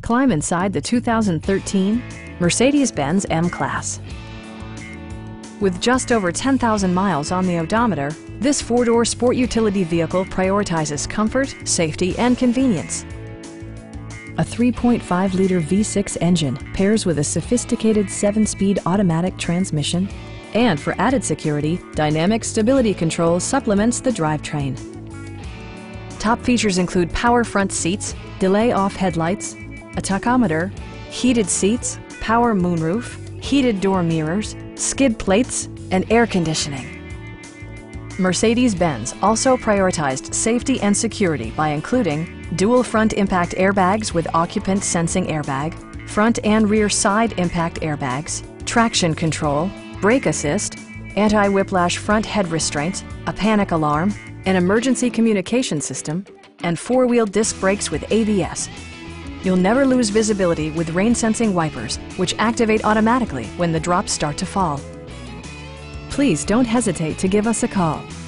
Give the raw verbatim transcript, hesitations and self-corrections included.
Climb inside the two thousand thirteen Mercedes-Benz M-Class. With just over ten thousand miles on the odometer, this four-door sport utility vehicle prioritizes comfort, safety, and convenience. A three point five liter V six engine pairs with a sophisticated seven-speed automatic transmission, and for added security, dynamic stability control supplements the drivetrain. Top features include power front seats, delay-off headlights, a tachometer, heated seats, power moonroof, heated door mirrors, skid plates, and air conditioning. Mercedes-Benz also prioritized safety and security by including dual front impact airbags with occupant sensing airbag, front and rear side impact airbags, traction control, brake assist, anti-whiplash front head restraints, a panic alarm, an emergency communication system, and four-wheel disc brakes with A B S. You'll never lose visibility with rain-sensing wipers, which activate automatically when the drops start to fall. Please don't hesitate to give us a call.